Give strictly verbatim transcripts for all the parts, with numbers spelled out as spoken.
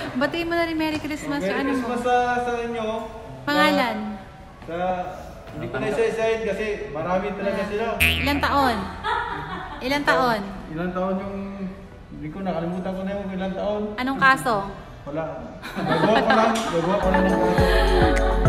Batiin mo na rin Merry Christmas. Merry ano Christmas mo? sa, sa inyo. Pangalan? Sa, hindi ko na isa-isahin kasi marami talaga sila. Ilang taon? Ilang taon? Ilang taon yung, hindi ko nakalimutan ko na yung ilang taon. Anong kaso? Wala. Gagawa ko lang. Gagawa ko lang ng kaso.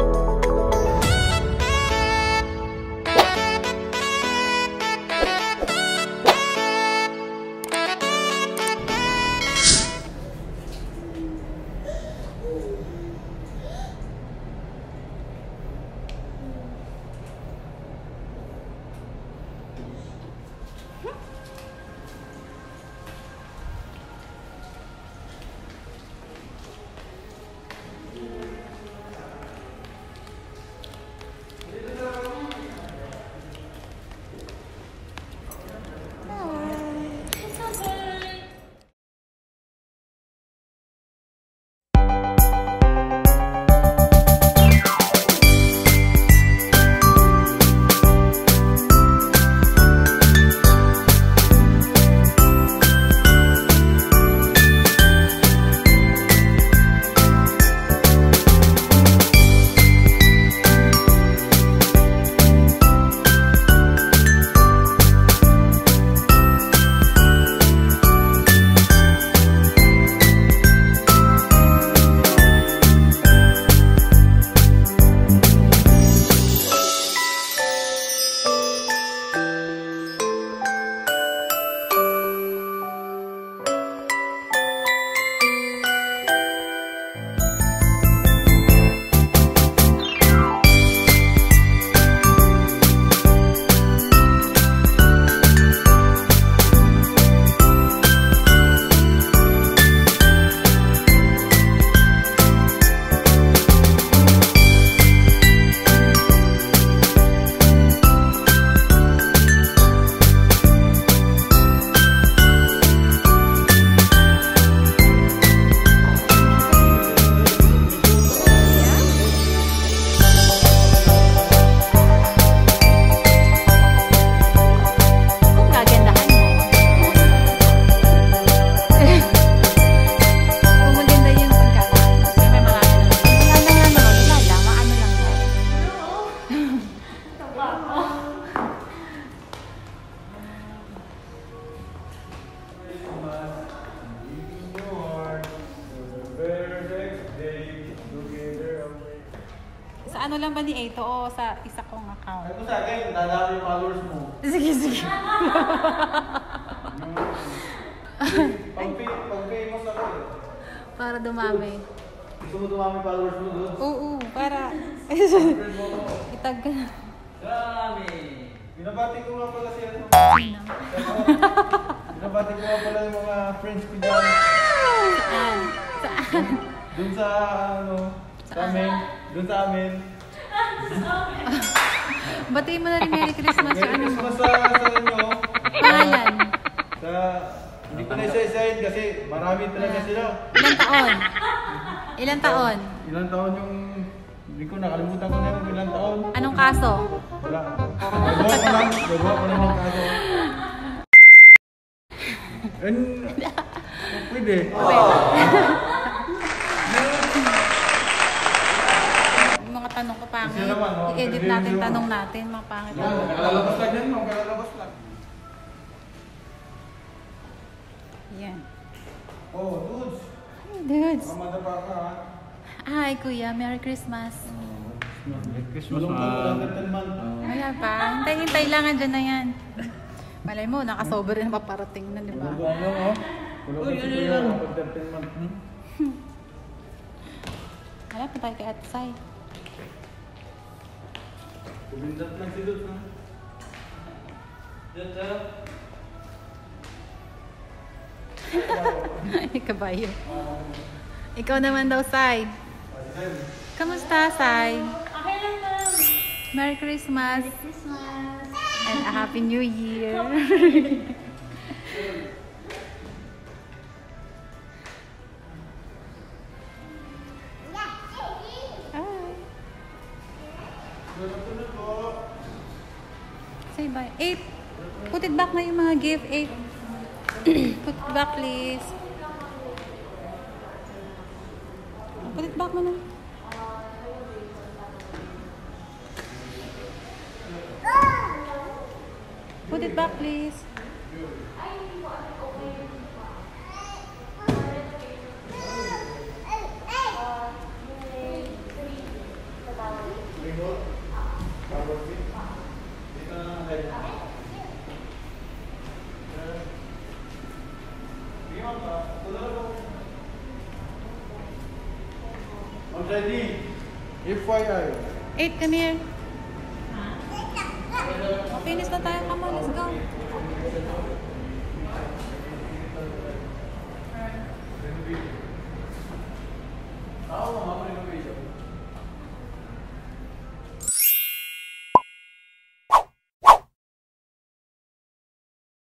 Sa ano lang ba ni Eto o sa isa kong account? Ano sa akin, dadami yung followers mo. Sige, sige. Pag-famous ako eh. Para dumami. Gusto mo dumami followers mo doon? Oo, para. Itag ka na. Dami! Binabati ko nga pala si ano. Sino? Binabati ko nga pala yung mga friends ko dyan. Saan? Saan? Doon sa ano, sa amin. Doon sa amin. Batiin mo na rin Merry Christmas. Merry ano mo? Christmas sa, sa inyo. Pangalan? Sa, hindi ko na isa-isahin kasi marami talaga sila. Ilang taon? Ilang taon? Ilang taon yung, hindi ko nakalimutan ko na yung ilang taon. Anong kaso? Wala. Gagawa ko lang. Gagawa ko lang ng kaso. And, pwede. Yung mga tanong ko pangit. Kasi naman, oh, I-edit pwede natin yun. tanong natin. Mga pangit. Yan, kalalabas lang yan, mga kalalabas lang. Yan. Oh, dudes. Hi, dudes. Mamada pa ka ha. Hi, Kuya. Merry Christmas. Merry Christmas, man. Wala pa. Hintay-hintay lang. Andyan na yan. Malay mo, nakasober rin paparating na, di ba? Ano, oh? Uy, ano yan? Wala pa tayo kay Ate Sai. Kumindat lang si Dudes, ha? Dudes, ha? Ay, kabayo. Ikaw naman daw, Sai. Kamusta, Sai? Okay lang, ma'am. Merry Christmas. Merry Christmas. And a Happy New Year. Hi. Say bye. Eight. Put it back na yung mga gift. Eight. Put it back, please. Put it back mo na. Put it back, please. I'm ready. F Y I. Eight, come here. Oh, finish na tayo. Come on, let's go.